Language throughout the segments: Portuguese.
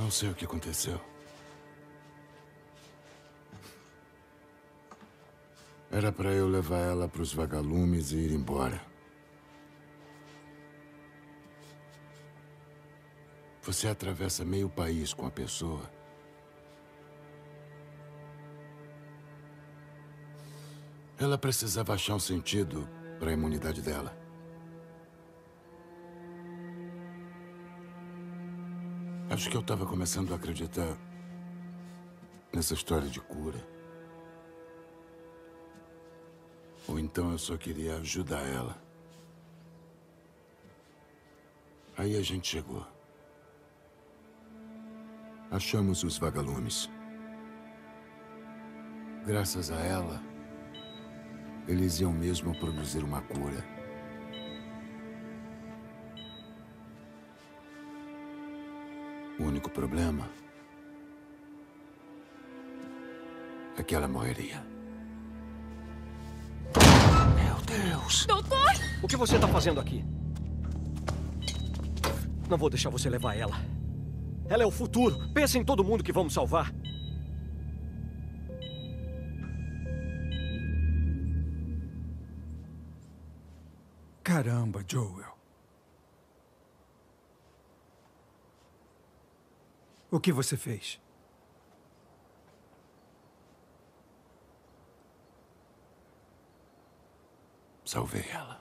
Não sei o que aconteceu. Era para eu levar ela para os vagalumes e ir embora. Você atravessa meio país com a pessoa. Ela precisava achar um sentido para a imunidade dela. Acho que eu estava começando a acreditar nessa história de cura. Ou então eu só queria ajudar ela. Aí a gente chegou. Achamos os vagalumes. Graças a ela, eles iam mesmo produzir uma cura. O único problema é que ela morreria. Meu Deus! Doutor! O que você está fazendo aqui? Não vou deixar você levar ela. Ela é o futuro. Pensa em todo mundo que vamos salvar. Caramba, Joel. O que você fez? Salvei ela.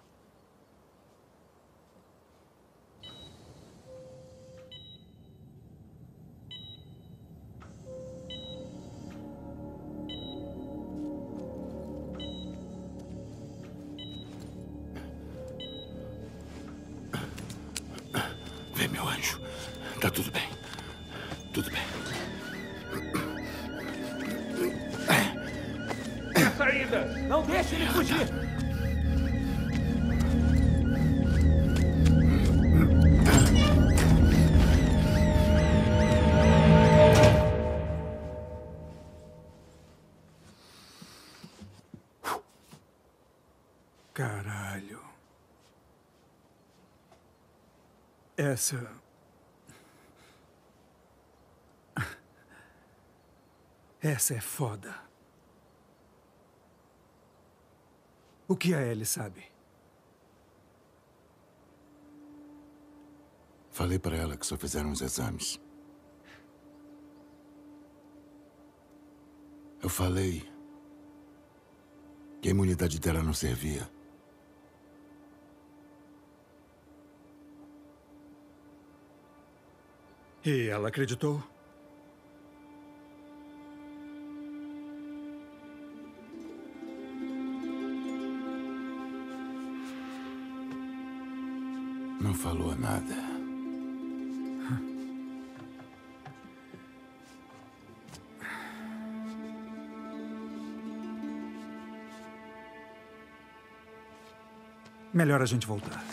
Vem, meu anjo. Tá tudo bem. Tudo bem. A saída! Não deixe ele fugir! Caralho. Essa é foda. O que a Ellie sabe? Falei para ela que só fizeram os exames. Eu falei que a imunidade dela não servia. E ela acreditou? Não falou nada. Melhor a gente voltar.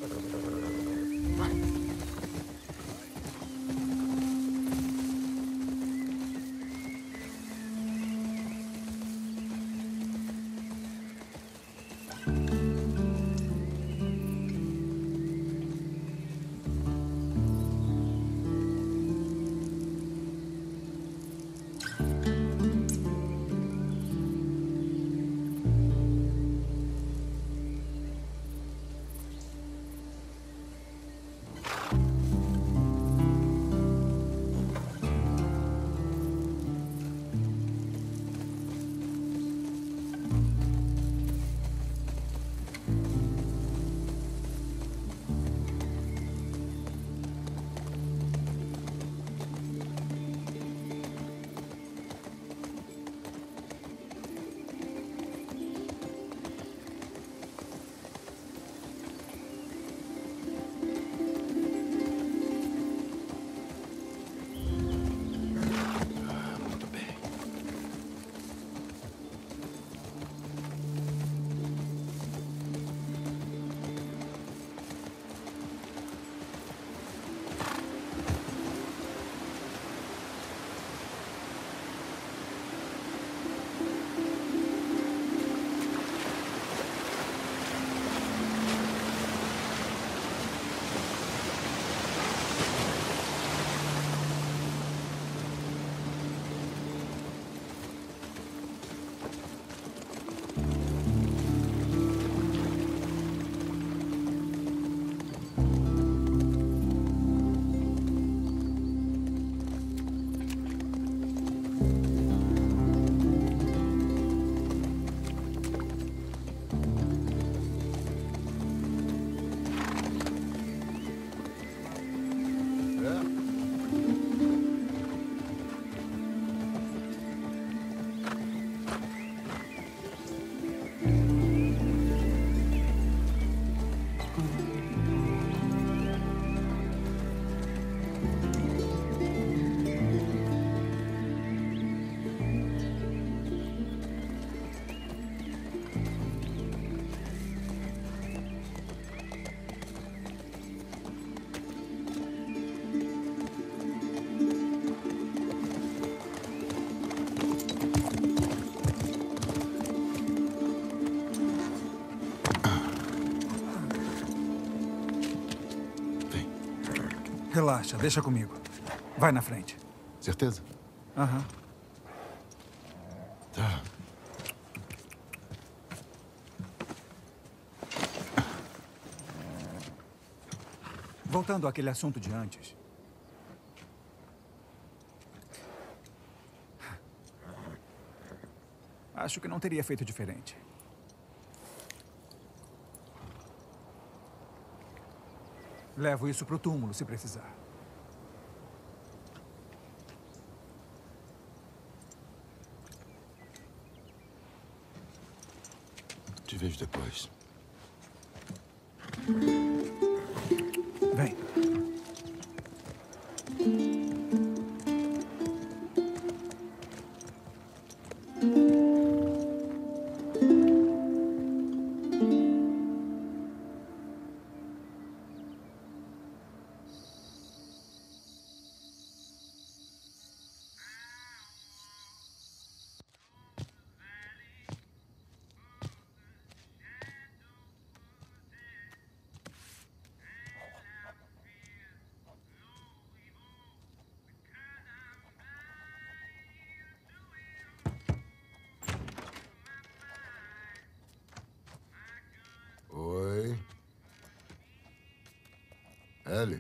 Relaxa, deixa comigo. Vai na frente. Certeza? Aham. Tá. Voltando àquele assunto de antes. Acho que não teria feito diferente. Levo isso pro túmulo, se precisar. Te vejo depois. Vem. Oi. Ellie.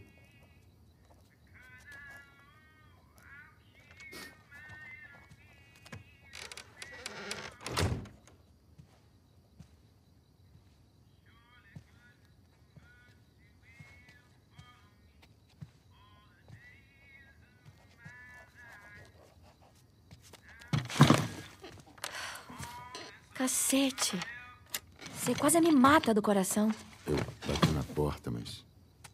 Cacete. Você quase me mata do coração. Eu bati na porta, mas...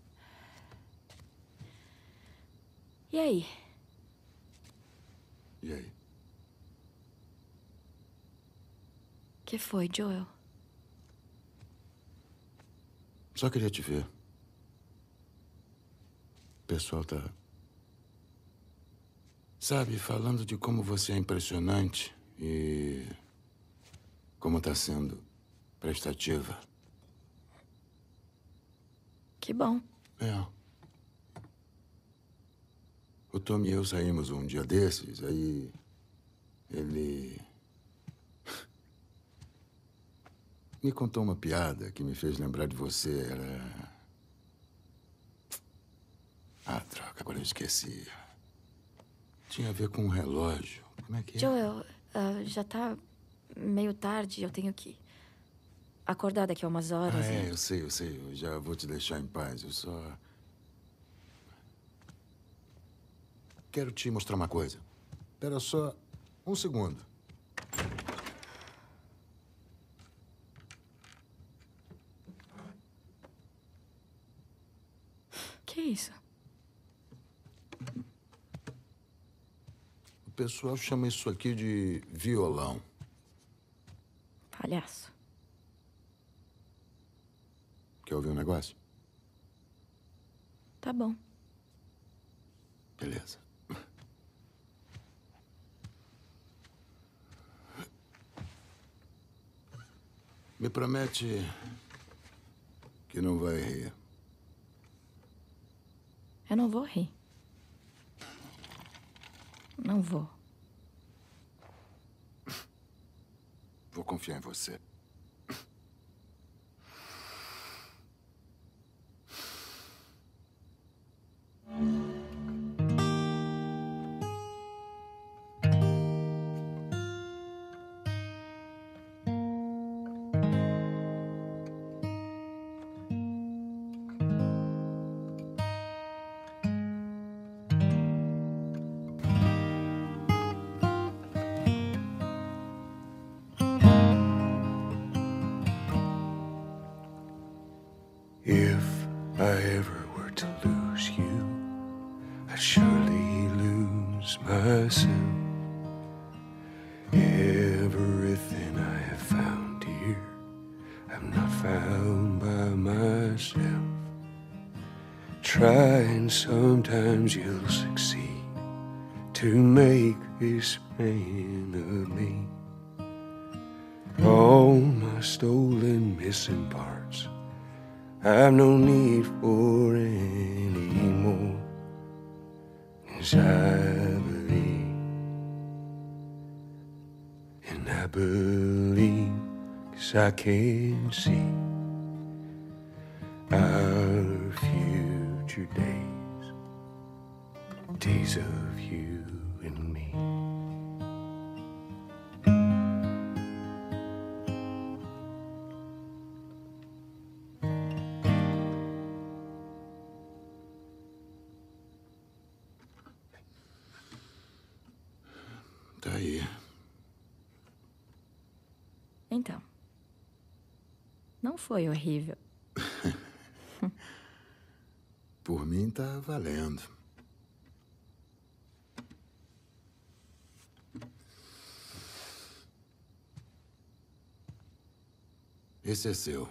E aí? E aí? Que foi, Joel? Só queria te ver. pessoal tá... Sabe, falando de como você é impressionante e como tá sendo prestativa. Que bom. É. O Tom e eu saímos um dia desses, aí ele me contou uma piada que me fez lembrar de você. Era... Ah, droga, agora eu esqueci. Tinha a ver com um relógio. Como é que é? Joel, já tá meio tarde. Eu tenho que acordar daqui a umas horas. Ah, eu sei. Eu já vou te deixar em paz. Eu só... Quero te mostrar uma coisa. Espera só um segundo. Que isso? O pessoal chama isso aqui de violão. Palhaço. Quer ouvir um negócio? Tá bom. Beleza. Me promete que não vai rir. Eu não vou rir. Não vou. Vou confiar em você. If I ever were to lose you, I'd surely lose myself. Everything I have found here, I'm not found by myself. Try and sometimes you'll succeed to make this man of me. All my stolen missing parts I've no need for any more, 'cause I believe, and I believe 'cause I can see our future days, days of you and me. Tá aí. Então. Não foi horrível. Por mim, tá valendo. Esse é seu.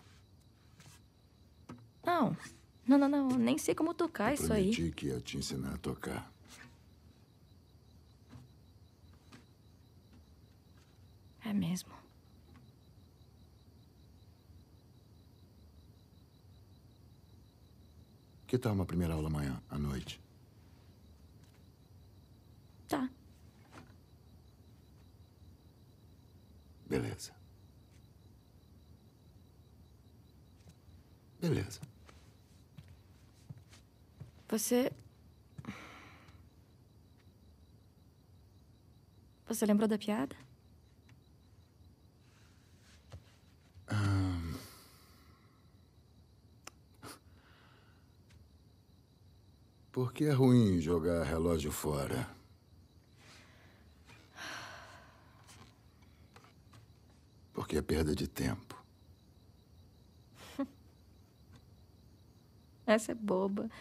Não. Não. Nem sei como tocar isso aí. Prometi que ia te ensinar a tocar. É mesmo. Que tal uma primeira aula amanhã, à noite? Tá. Beleza. Beleza. Você lembrou da piada? Por que é ruim jogar relógio fora? Porque é perda de tempo. Essa é boba.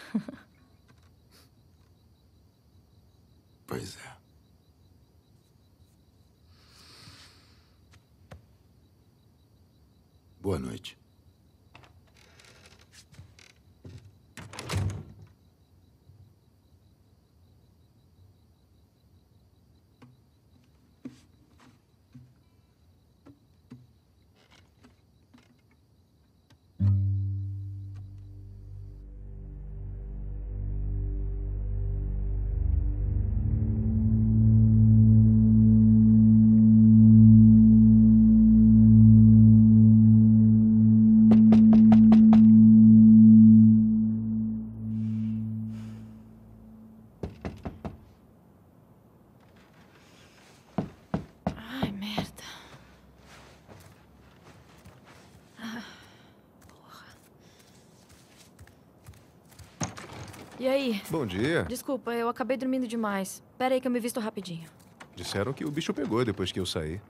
Pois é. Boa noite. E aí? Bom dia. Desculpa, eu acabei dormindo demais. Pera aí que eu me visto rapidinho. Disseram que o bicho pegou depois que eu saí.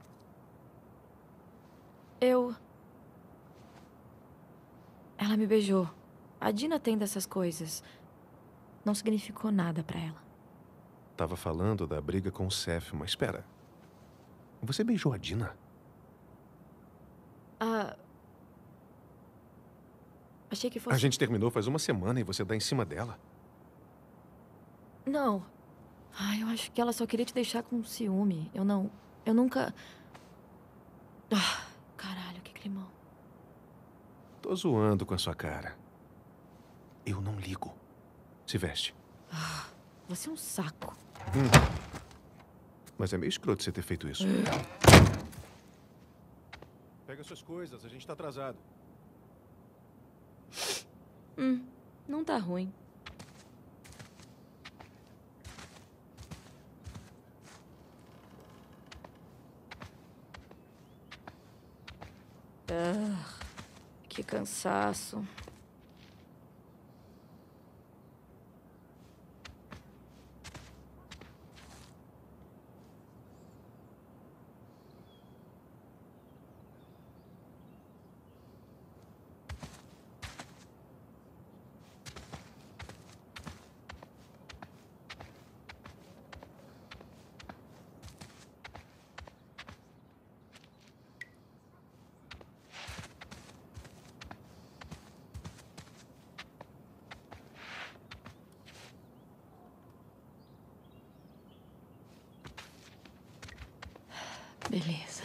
Ela me beijou. A Dina tem dessas coisas. Não significou nada pra ela. Tava falando da briga com o Seth, mas espera. Você beijou a Dina? Achei que fosse... A gente terminou faz uma semana e você dá em cima dela? Não. Eu acho que ela só queria te deixar com ciúme. Eu nunca... Caralho, que climão. Tô zoando com a sua cara. Eu não ligo. Se veste. Você é um saco. Mas é meio escroto você ter feito isso. Pega suas coisas, a gente tá atrasado. Não tá ruim. Que cansaço. Beleza.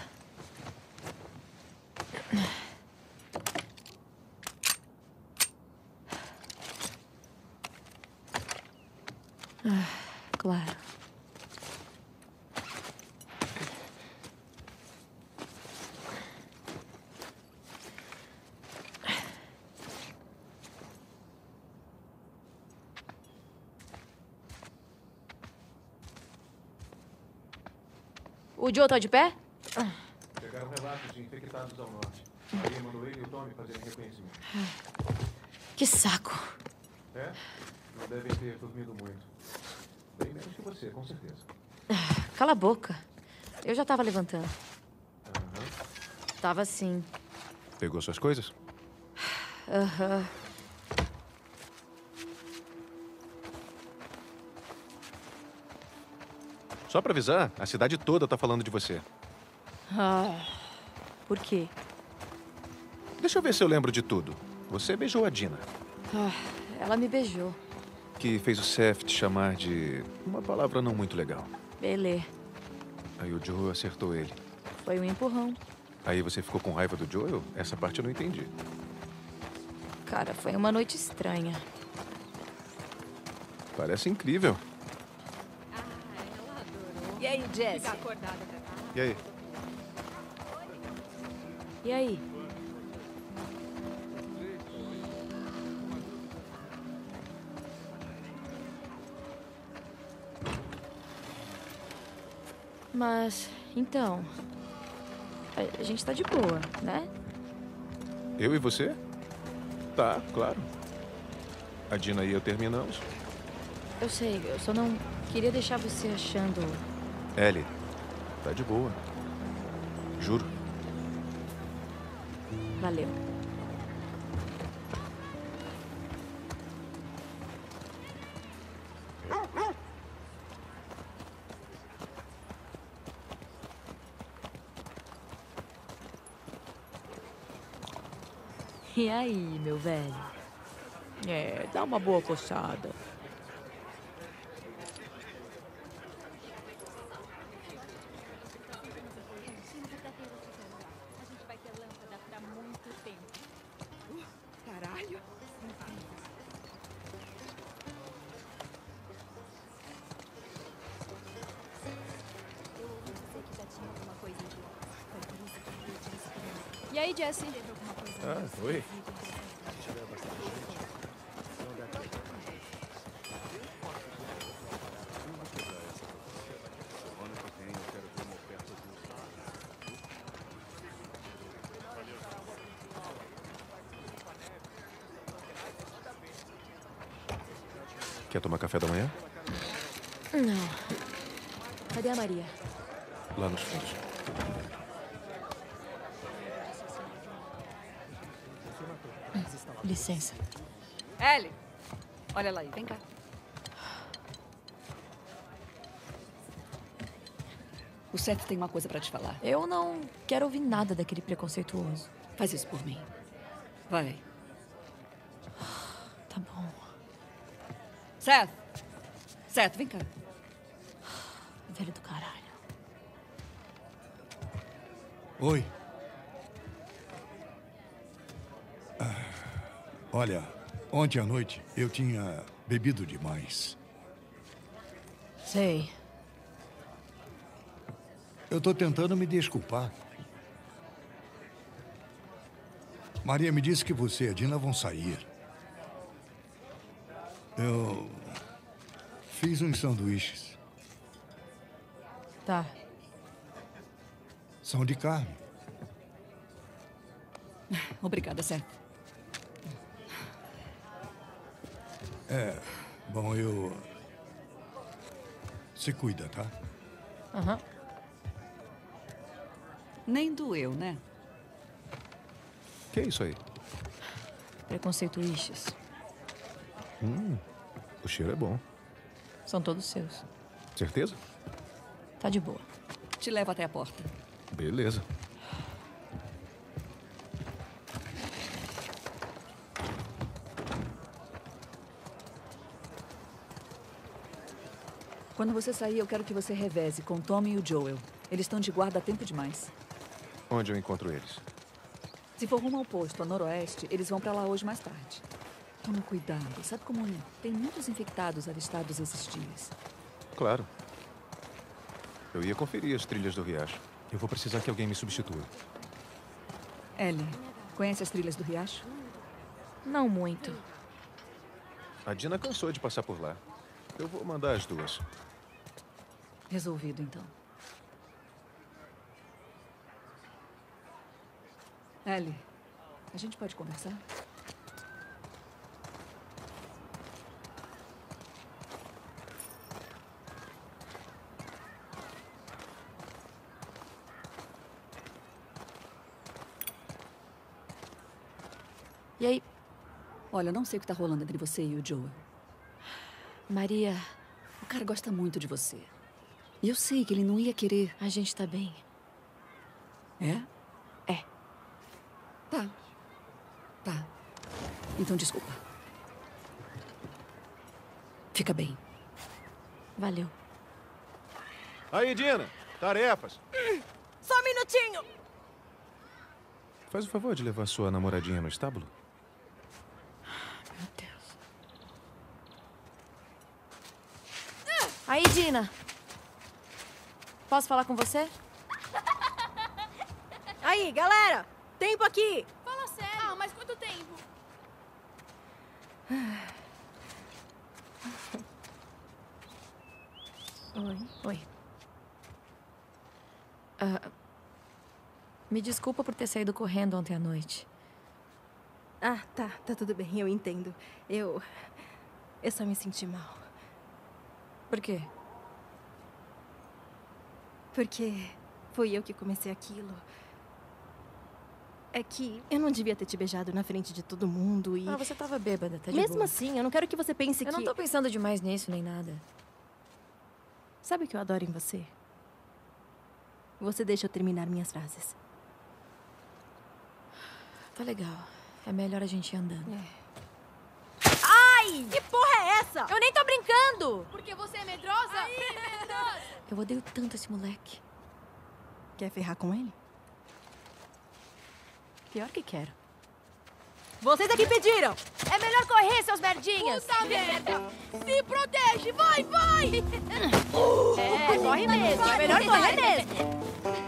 Claro. O Joe tá de pé? Pegaram relatos de infectados ao norte. Aí mandou ele e o Tommy fazerem reconhecimento. Que saco. Não devem ter dormido muito. Bem menos que você, com certeza. Cala a boca. Eu já tava levantando. Tava sim. Pegou suas coisas? Só pra avisar, a cidade toda tá falando de você. Por quê? Deixa eu ver se eu lembro de tudo. Você beijou a Dina, Ela me beijou. que fez o Seth te chamar de uma palavra não muito legal. Belê. Aí o Joe acertou ele. Foi um empurrão. Aí você ficou com raiva do Joel? Essa parte eu não entendi. Cara, foi uma noite estranha. Parece incrível. E aí, Jess? E aí? E aí? Mas, então... A gente tá de boa, né? Eu e você? Tá, claro. A Dina e eu terminamos. Eu sei, eu só não queria deixar você achando... Ellie, tá de boa. Juro. Valeu. E aí, meu velho? Dá uma boa coçada. Caralho. E aí, Jessie? Oi. Quer tomar café da manhã? Não. Cadê a Maria? Lá nos fundos. Licença. Ellie, olha lá aí, vem cá. O Seth tem uma coisa pra te falar. Eu não quero ouvir nada daquele preconceituoso. Faz isso por mim. Vai. Tá bom. Seth! Seth, vem cá. Velho do caralho. Oi. Olha, ontem à noite eu tinha bebido demais. Sei. Eu tô tentando me desculpar. Maria me disse que você e a Dina vão sair. Eu fiz uns sanduíches. Tá. São de carne. Obrigada, Seth. Bom, eu... Se cuida, tá? Aham. Nem doeu, né? Que é isso aí? Preconceituiches. O cheiro é bom. São todos seus. Certeza? Tá de boa. Te levo até a porta. Beleza. Quando você sair, eu quero que você reveze com o Tommy e o Joel. Eles estão de guarda há tempo demais. Onde eu encontro eles? Se for rumo ao posto, a noroeste, eles vão pra lá hoje mais tarde. Toma cuidado. Sabe como é? Tem muitos infectados avistados esses dias. Claro. Eu ia conferir as trilhas do riacho. Eu vou precisar que alguém me substitua. Ellie, conhece as trilhas do riacho? Não muito. A Dina cansou de passar por lá. Eu vou mandar as duas. Resolvido, então. Ellie, a gente pode conversar? E aí, Olha, eu não sei o que tá rolando entre você e o Joel. Maria, O cara gosta muito de você. E eu sei que ele não ia querer. a gente tá bem. É? É. Tá. Tá. Então, desculpa. Fica bem. Valeu. Aí, Dina. Tarefas. Só um minutinho! Faz o favor de levar sua namoradinha no estábulo. Meu Deus. Aí, Dina. Posso falar com você? Aí, galera! Tempo aqui! Fala sério. Ah, mas quanto tempo? Oi. Oi. Me desculpa por ter saído correndo ontem à noite. Ah, tá tudo bem, eu entendo. Eu só me senti mal. Por quê? Porque fui eu que comecei aquilo. É que eu não devia ter te beijado na frente de todo mundo e... Ah, você tava bêbada, tá de Mesmo boa. assim, eu não quero que você pense Eu que... não tô pensando demais nisso, nem nada. Sabe o que eu adoro em você? Você deixa eu terminar minhas frases. Tá legal. É melhor a gente ir andando. Ai! Que porra é essa? Eu nem tô brincando! Porque você é medrosa? Aí, medrosa! Eu odeio tanto esse moleque. Quer ferrar com ele? Pior que quero. Vocês é que pediram! É melhor correr, seus merdinhas! Puta merda! Se protege! Vai, vai! É, corre mesmo. É melhor correr mesmo.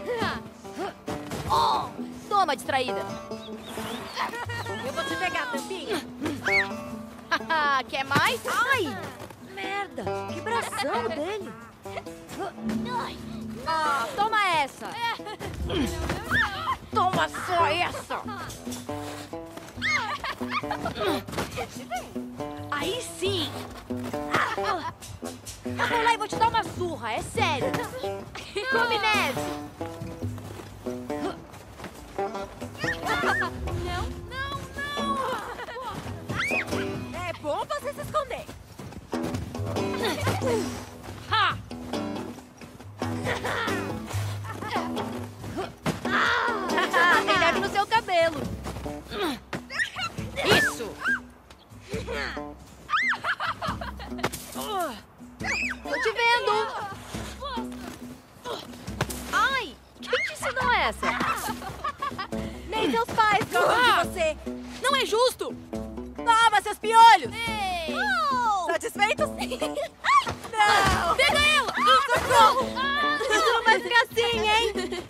Toma, distraída. Eu vou te pegar, tampinha! Quer mais? Ai! Merda! Que bração dele! Toma essa! Toma só essa! Aí sim! Eu vou lá e vou te dar uma surra, é sério. Come neve. Não, não, não. É bom você se esconder. Ha! Tem neve no seu cabelo. Isso! Tô te vendo. Ai, quem te ensinou essa? Nem seus pais gostam de você. Não é justo! Toma, seus piolhos. Ei! Satisfeitos? Ai, não. Pega ela! Socorro. Isso não vai ficar assim, hein?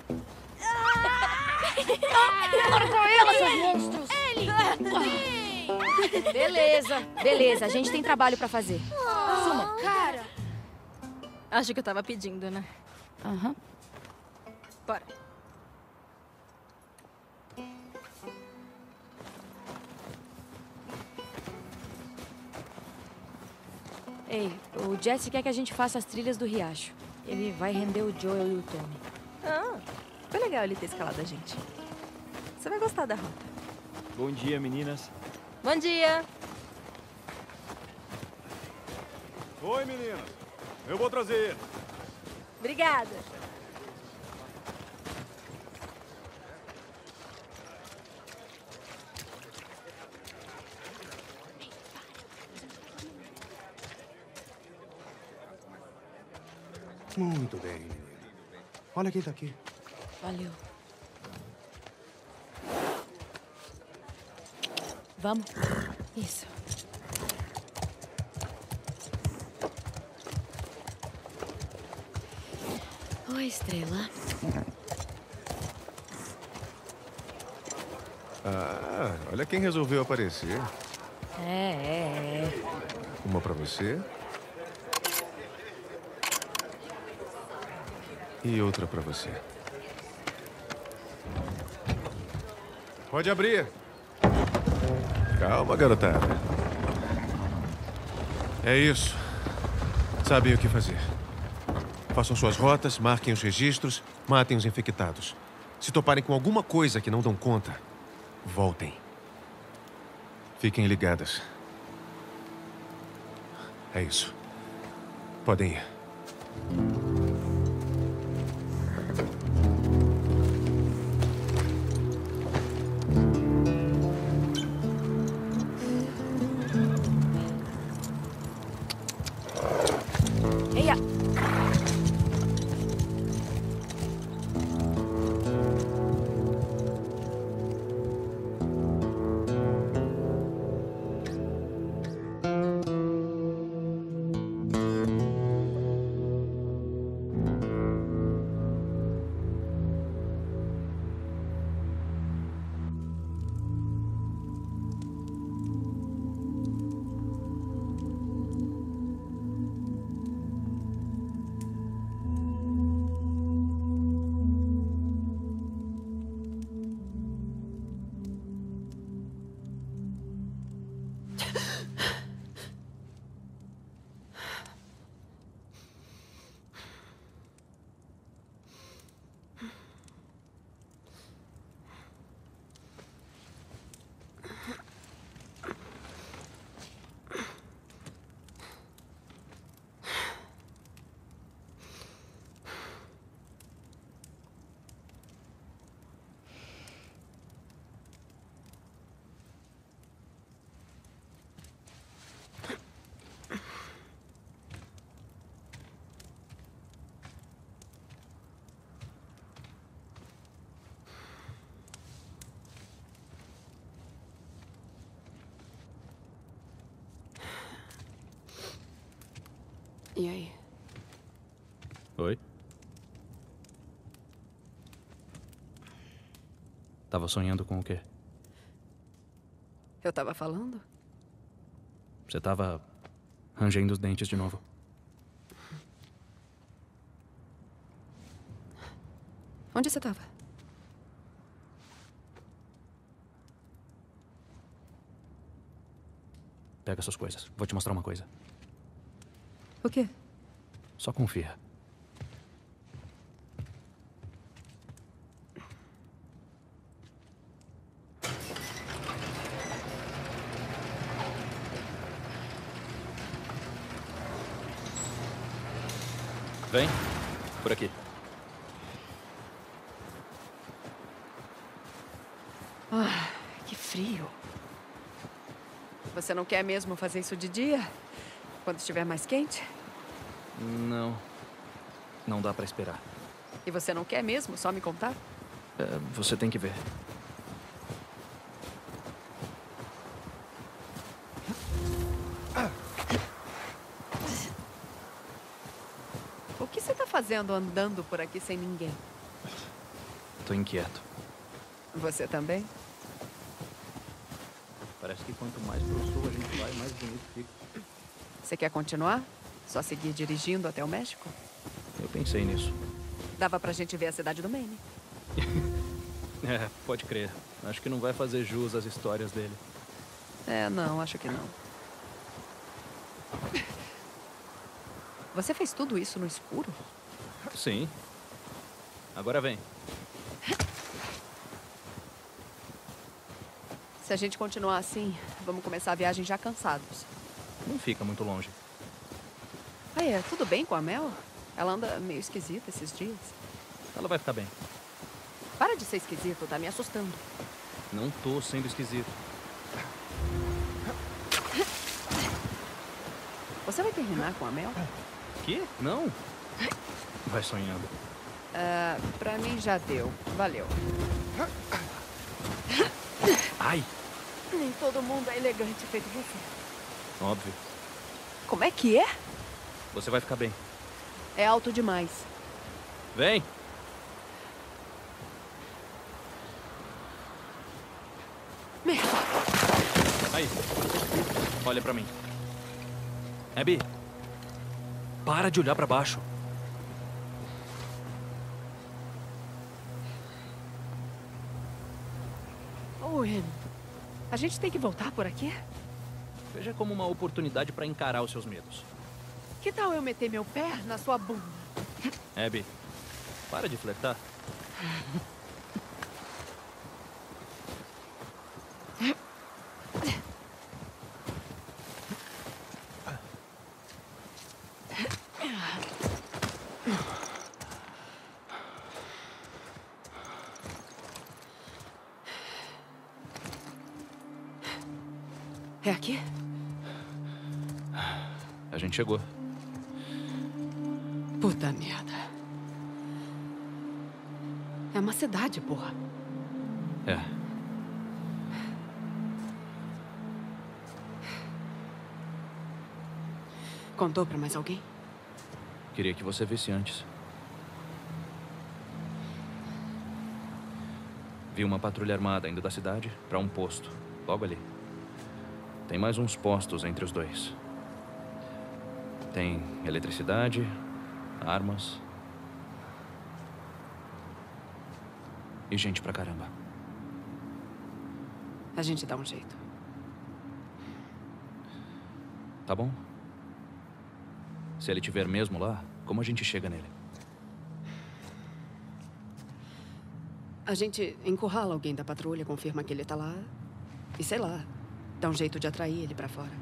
Larga ela, seus monstros! Ele! Beleza. A gente tem trabalho pra fazer. Suma! Cara! Acho que eu tava pedindo, né? Aham. Bora. Ei, o Jesse quer que a gente faça as trilhas do riacho. Ele vai render o Joel e o Tommy. Ah, foi legal ele ter escalado a gente. Você vai gostar da rota. Bom dia, meninas. Bom dia. Oi, meninas. Eu vou trazer ele. Obrigada. Muito bem, menino. Olha quem tá aqui. Valeu. Vamos? Isso. Oi, Estrela. Ah, olha quem resolveu aparecer. É. Uma pra você. E outra pra você. Pode abrir. Calma, garotada. É isso. Sabem o que fazer. Façam suas rotas, marquem os registros, matem os infectados. Se toparem com alguma coisa que não dão conta, voltem. Fiquem ligadas. É isso. Podem ir. Eia! E aí? Oi? Tava sonhando com o quê? Eu tava falando? Você tava rangendo os dentes de novo. Onde você tava? Pega suas coisas. Vou te mostrar uma coisa. O quê? Só confia. Vem. Por aqui. Ah, que frio. Você não quer mesmo fazer isso de dia? Quando estiver mais quente? Não. Não dá pra esperar. E você não quer mesmo só me contar? Você tem que ver. O que você tá fazendo andando por aqui sem ninguém? Tô inquieto. Você também? Parece que quanto mais pro sul a gente vai, mais bonito fica. Você quer continuar? Só seguir dirigindo até o México? Eu pensei nisso. Dava pra gente ver a cidade do Maine. Pode crer. Acho que não vai fazer jus às histórias dele. Não, acho que não. Você fez tudo isso no escuro? Sim. Agora vem. Se a gente continuar assim, vamos começar a viagem já cansados. Não fica muito longe. Tudo bem com a Mel? Ela anda meio esquisita esses dias. Ela vai ficar bem. Para de ser esquisito, tá me assustando. Não tô sendo esquisito. Você vai terminar com a Mel? Quê? Não. Vai sonhando. Pra mim já deu. Valeu. Ai! Nem todo mundo é elegante feito você. Óbvio. Como é que é? Você vai ficar bem. É alto demais. Vem! Merda! Aí. Olha pra mim. Abby. Para de olhar pra baixo. Owen, a gente tem que voltar por aqui? Veja como uma oportunidade pra encarar os seus medos. Que tal eu meter meu pé na sua bunda? Abby, para de flertar. É aqui? A gente chegou. Puta merda. É uma cidade, porra. É. Contou pra mais alguém? Queria que você visse antes. Vi uma patrulha armada indo da cidade pra um posto, logo ali. Tem mais uns postos entre os dois. Tem eletricidade, armas e gente pra caramba. A gente dá um jeito. Tá bom? Se ele estiver mesmo lá, como a gente chega nele? A gente encurrala alguém da patrulha, confirma que ele tá lá e, sei lá, dá um jeito de atrair ele pra fora.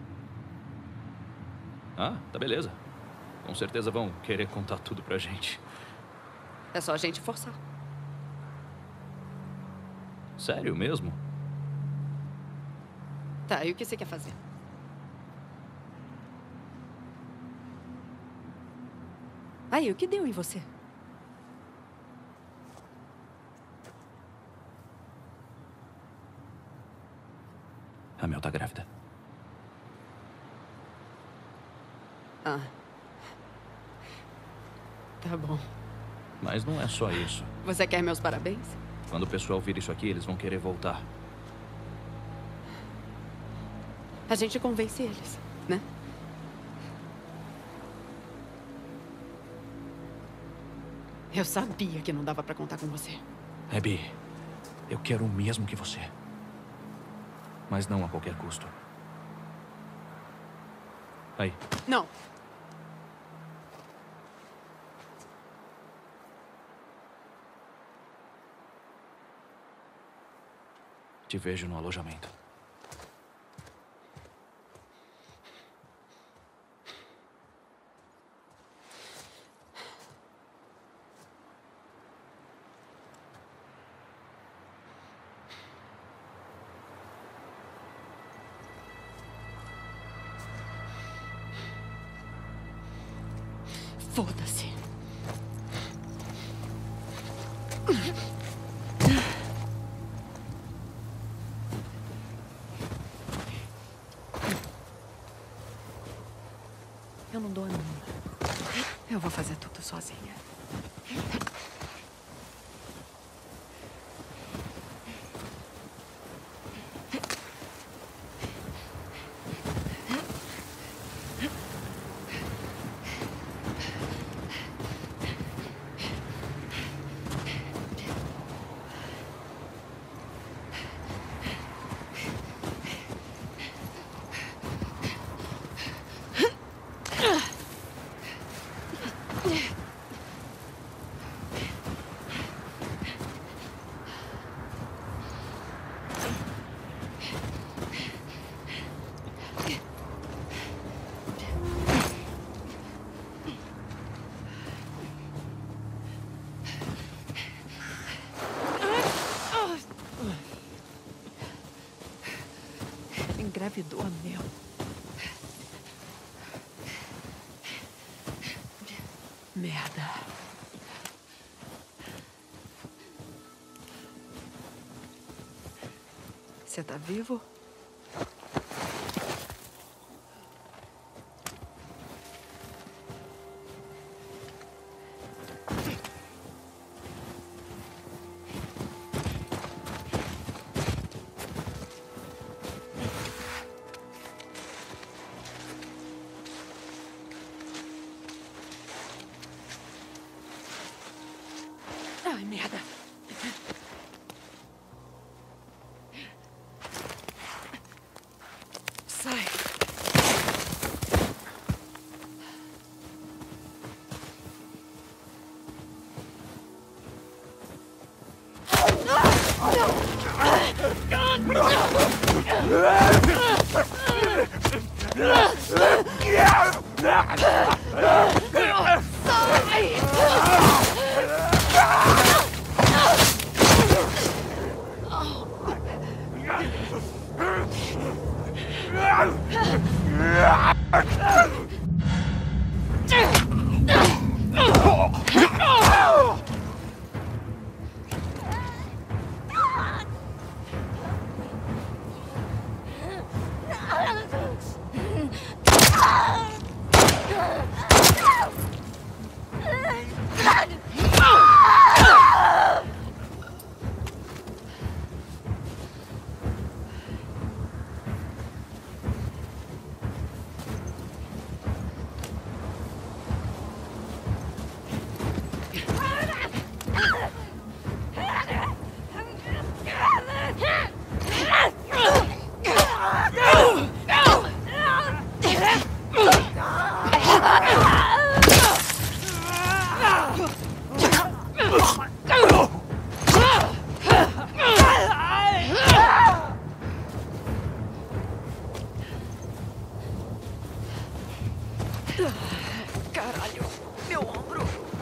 Ah, tá beleza. Com certeza vão querer contar tudo pra gente. É só a gente forçar. Sério mesmo? Tá, e o que você quer fazer? Aí, o que deu em você? A Mel tá grávida. Ah. Tá bom. Mas não é só isso. Você quer meus parabéns? Quando o pessoal vir isso aqui, eles vão querer voltar. A gente convence eles, né? Eu sabia que não dava pra contar com você. Abby, eu quero o mesmo que você. Mas não a qualquer custo. Aí. Não. Te vejo no alojamento. Foda-se. Eu não dou a mínima. Eu vou fazer tudo sozinha. Engravidou, meu. Merda. Você tá vivo? Ai, merda. Sai. Caralho, meu ombro.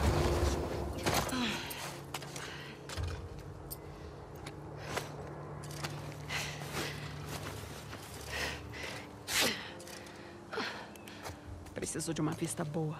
Preciso de uma vista boa.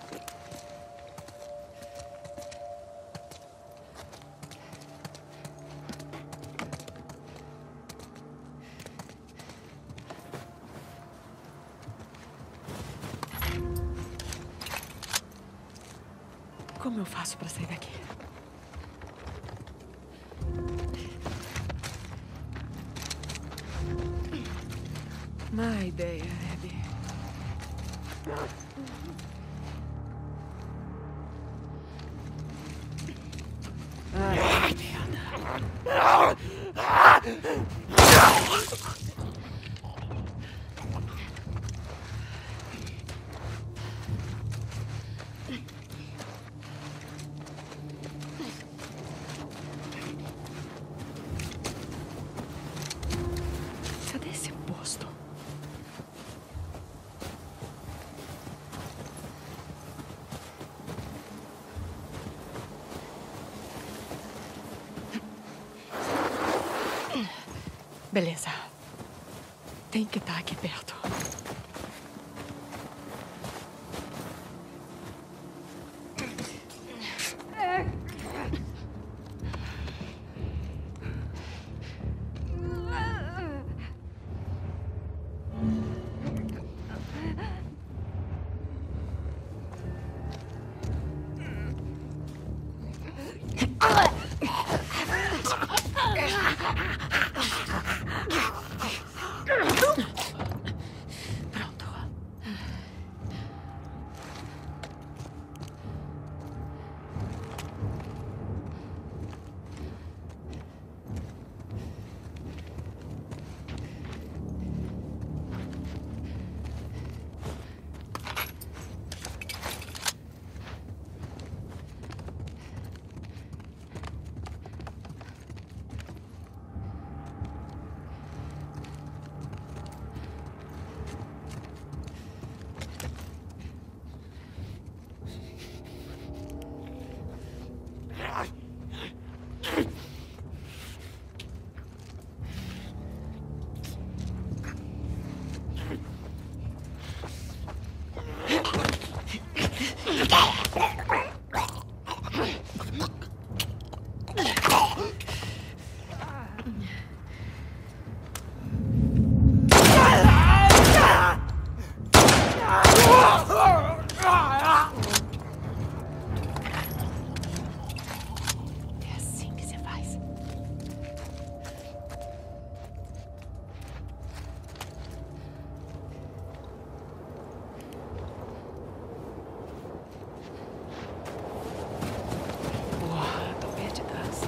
Como eu faço para sair daqui? Má ideia, Abby. Ai, merda. Beleza. Tem que estar aqui perto. É assim que se faz. Porra, tô perdidaça.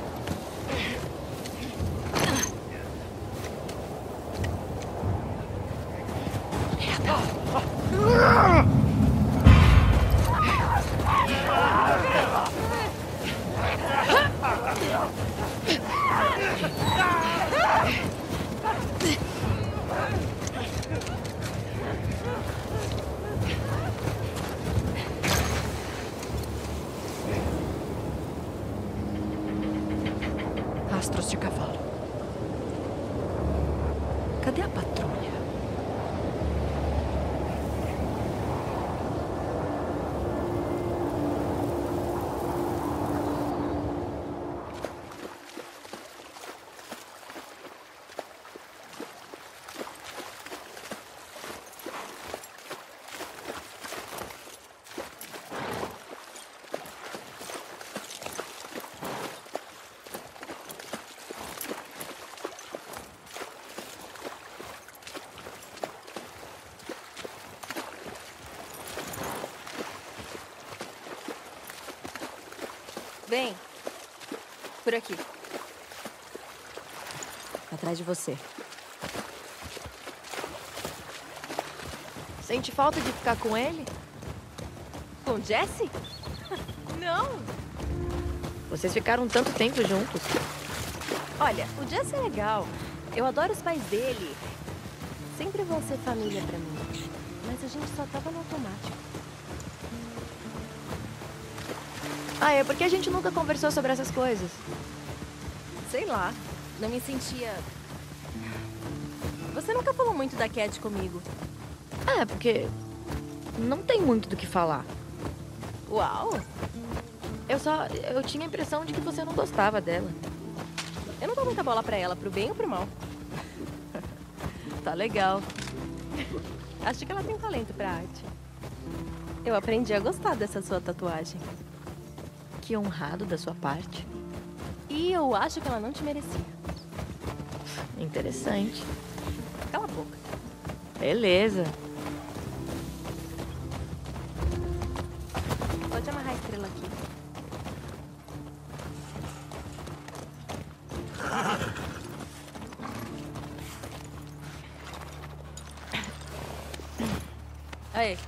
Rastros de cavalo. Cadê a patrulha? Vem. Por aqui. Atrás de você. Sente falta de ficar com ele? Com Jesse? Não. Vocês ficaram tanto tempo juntos. Olha, o Jesse é legal. Eu adoro os pais dele. Sempre vão ser família pra mim. Mas a gente só tava no automático. Ah, é porque a gente nunca conversou sobre essas coisas. Sei lá. Não me sentia... Você nunca falou muito da Cat comigo. É, porque não tem muito do que falar. Uau! Eu tinha a impressão de que você não gostava dela. Eu não dou muita bola pra ela, pro bem ou pro mal. Tá legal. Acho que ela tem talento pra arte. Eu aprendi a gostar dessa sua tatuagem. Que honrado da sua parte. E eu acho que ela não te merecia. Interessante. Cala a boca. Beleza. Pode amarrar a estrela aqui. Aí.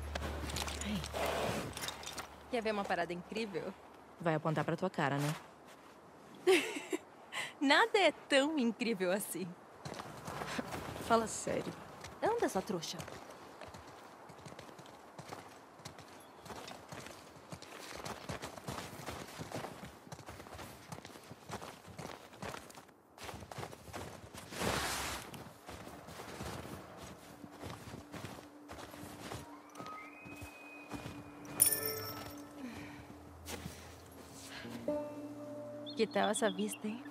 Quer ver uma parada incrível? Vai apontar pra tua cara, né? Nada é tão incrível assim. Fala sério. Anda, sua trouxa. Que tal essa vista, hein?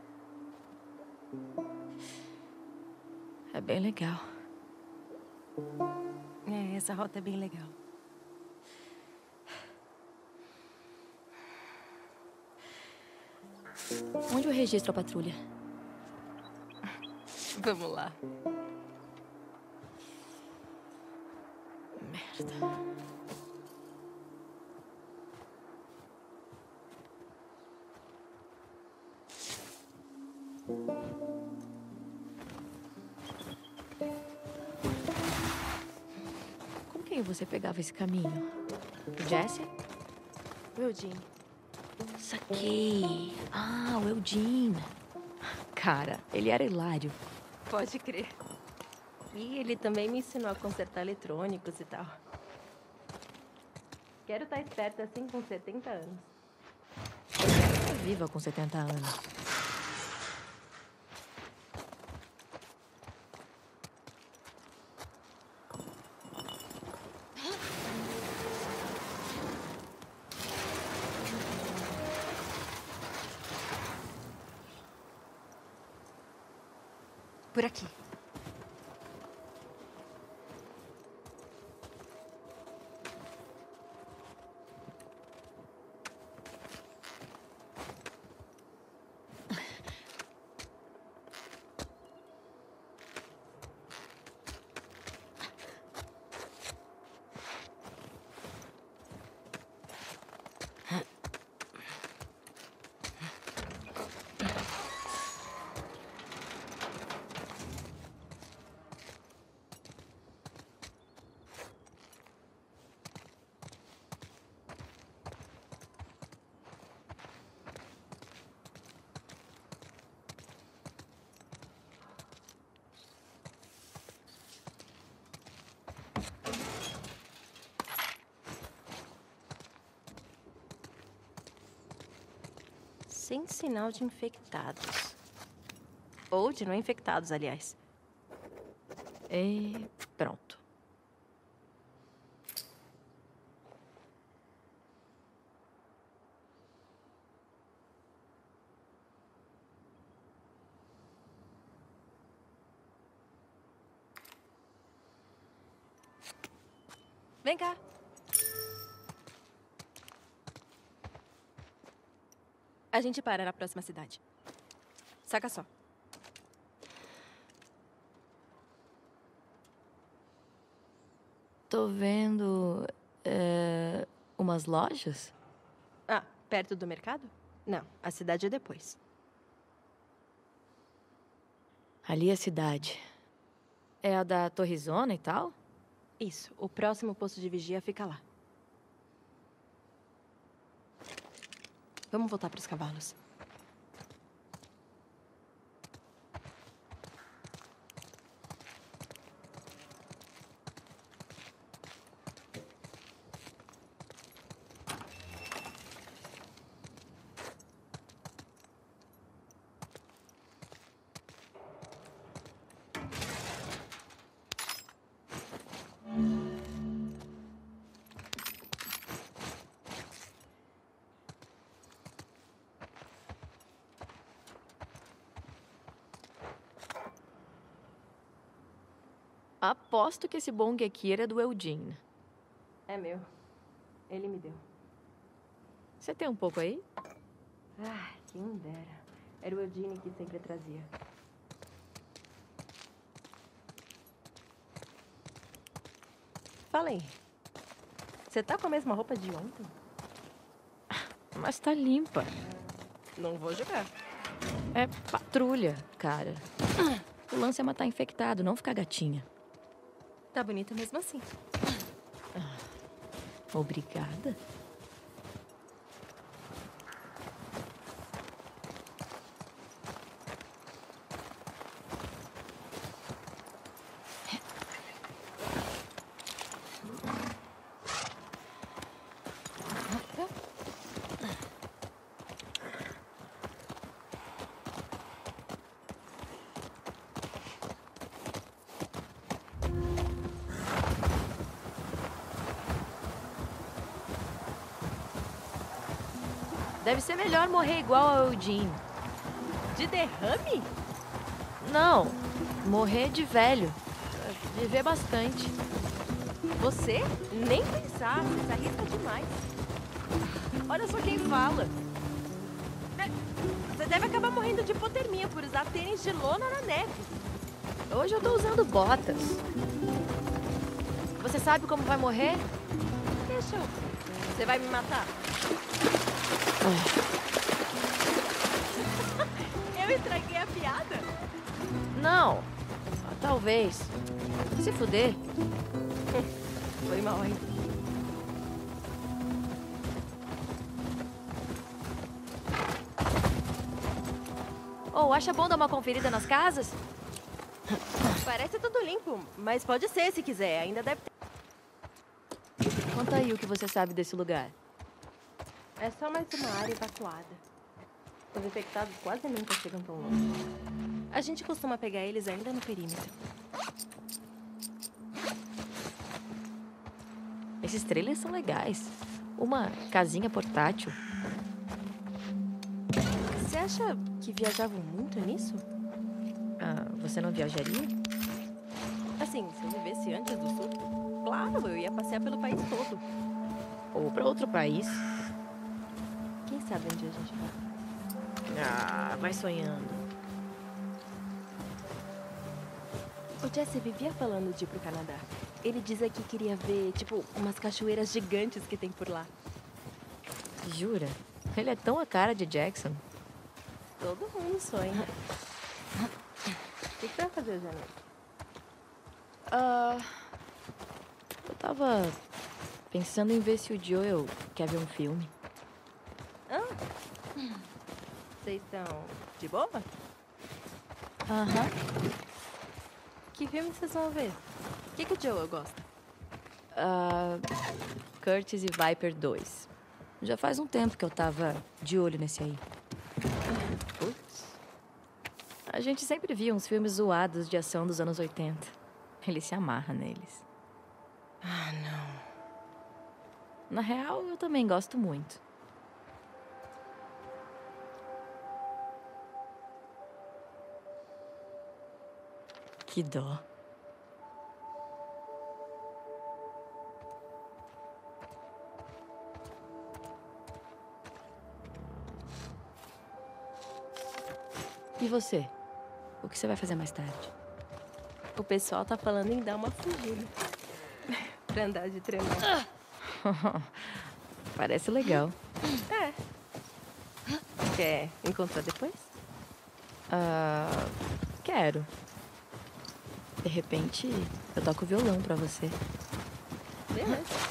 É bem legal. É, essa rota é bem legal. Onde eu registro a patrulha? Vamos lá. Merda. Com quem você pegava esse caminho? O Jesse? O Eugene. Saquei. Ah, o Eugene. Cara, ele era hilário. Pode crer. E ele também me ensinou a consertar eletrônicos e tal. Quero estar esperta assim com 70 anos. Tá viva com 70 anos. Por aqui. Sem sinal de infectados. Ou de não infectados, aliás. E pronto. Vem cá. A gente para na próxima cidade. Saca só. Tô vendo... umas lojas? Ah, perto do mercado? Não, a cidade é depois. Ali é a cidade. É a da Torrezona e tal? Isso, o próximo posto de vigia fica lá. Vamos voltar para os cavalos. Aposto que esse bong aqui era do Eugene. É meu. Ele me deu. Você tem um pouco aí? Ah, quem dera. Era o Eugene que sempre trazia. Fala aí. Você tá com a mesma roupa de ontem? Mas tá limpa. Não vou jogar. É patrulha, cara. O lance é matar infectado, não ficar gatinha. Tá bonita mesmo assim. Obrigada. Deve ser melhor morrer igual ao Eugene. De derrame? Não, morrer de velho. Viver bastante. Você? Nem pensar, você se arrisca demais. Olha só quem fala. Você deve acabar morrendo de hipotermia por usar tênis de lona na neve. Hoje eu tô usando botas. Você sabe como vai morrer? Deixa eu. Você vai me matar? Eu estraguei a piada? Não. Talvez. Se fuder. Foi mal, hein? Ou acha bom dar uma conferida nas casas? Parece tudo limpo, mas pode ser se quiser. Ainda deve ter. Conta aí o que você sabe desse lugar. É só mais uma área evacuada. Os infectados quase nunca chegam tão longe. A gente costuma pegar eles ainda no perímetro. Esses trailers são legais. Uma casinha portátil. Você acha que viajavam muito nisso? Ah, você não viajaria? Assim, se eu vivesse antes do surto, claro, eu ia passear pelo país todo. Ou pra outro país. Quem sabe onde a gente vai? Ah, vai sonhando. O Jesse vivia falando de ir pro Canadá. Ele dizia que queria ver, tipo, umas cachoeiras gigantes que tem por lá. Jura? Ele é tão a cara de Jackson. Todo mundo sonha. O que você vai fazer hoje à noite? Eu tava pensando em ver se o Joel quer ver um filme. Vocês estão de boa? Aham. Que filme vocês vão ver? O que o Joel gosta? Curtis e Viper 2. Já faz um tempo que eu tava de olho nesse aí. Putz. A gente sempre via uns filmes zoados de ação dos anos 80. Ele se amarra neles. Ah, não. Na real, eu também gosto muito. Que dó. E você? O que você vai fazer mais tarde? O pessoal tá falando em dar uma fugida. Pra andar de trem. Parece legal. É. Quer encontrar depois? Quero. De repente, eu toco violão pra você. Beleza.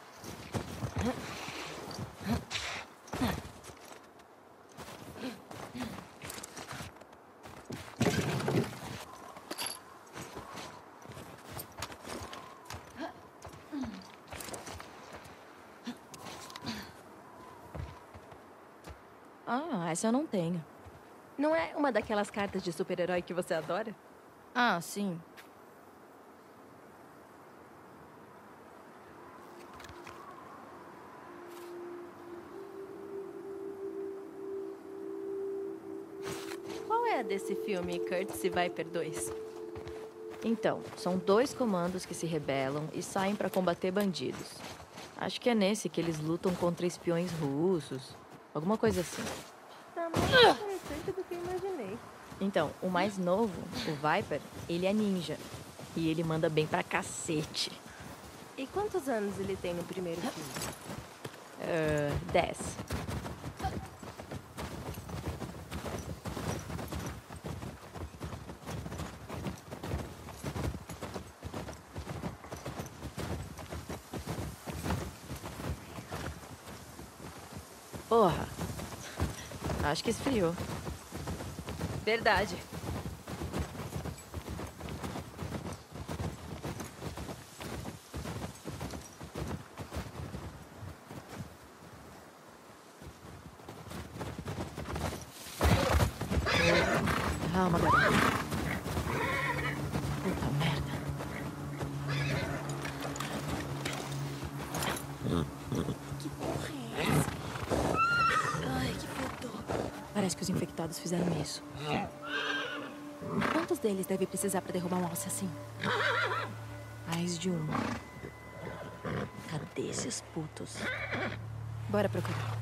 Ah, essa eu não tenho. Não é uma daquelas cartas de super-herói que você adora? Ah, sim. Qual é a desse filme, Curtis e Viper 2? Então, são 2 comandos que se rebelam e saem pra combater bandidos. Acho que é nesse que eles lutam contra espiões russos. Alguma coisa assim. Tá mais interessante do que eu imaginei. Então, o mais novo, o Viper, ele é ninja. E ele manda bem pra cacete. E quantos anos ele tem no primeiro filme? 10. Porra. Acho que esfriou. Verdade. Calma, garota. Puta merda. Que porra é essa? Ai. os infectados fizeram isso. Quantos deles deve precisar pra derrubar um alce assim? Mais de um. Cadê esses putos? Bora procurar.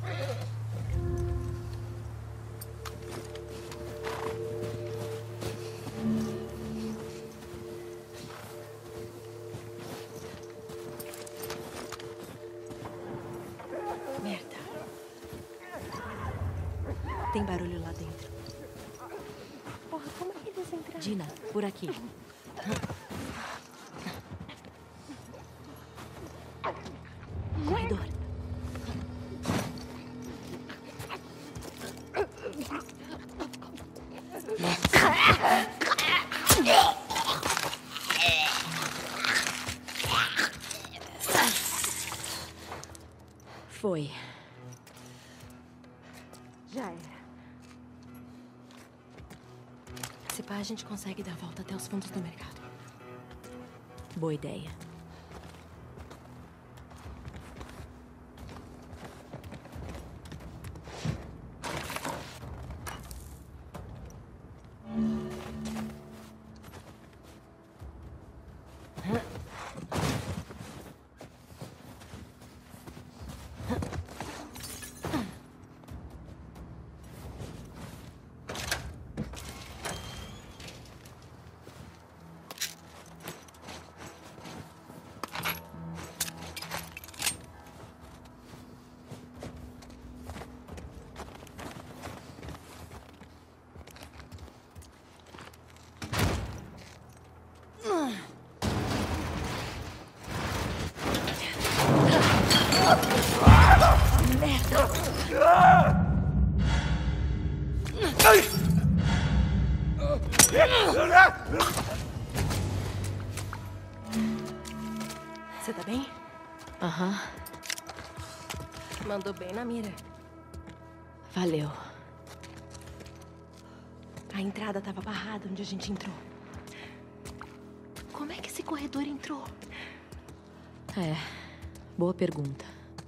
Merda. Tem barulho lá dentro. Porra, como é que eles entraram? Dina, por aqui. Corredor. Foi. Já era. Se pá, a gente consegue dar a volta até os fundos do mercado. Boa ideia. Você tá bem? Aham. Mandou bem na mira. Valeu. A entrada tava barrada onde a gente entrou. Como é que esse corredor entrou? É, boa pergunta.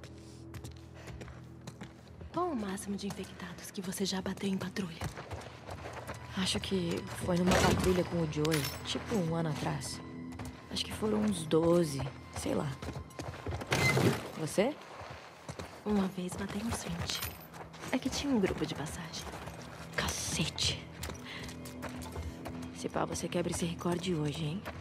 Qual o máximo de infectados que você já bateu em patrulha? Acho que foi numa patrulha com o Joey, tipo 1 ano atrás. Acho que foram uns 12, sei lá. Você? Uma vez matei uns 20. É que tinha um grupo de passagem. Cacete. Se pá, você quebra esse recorde hoje, hein?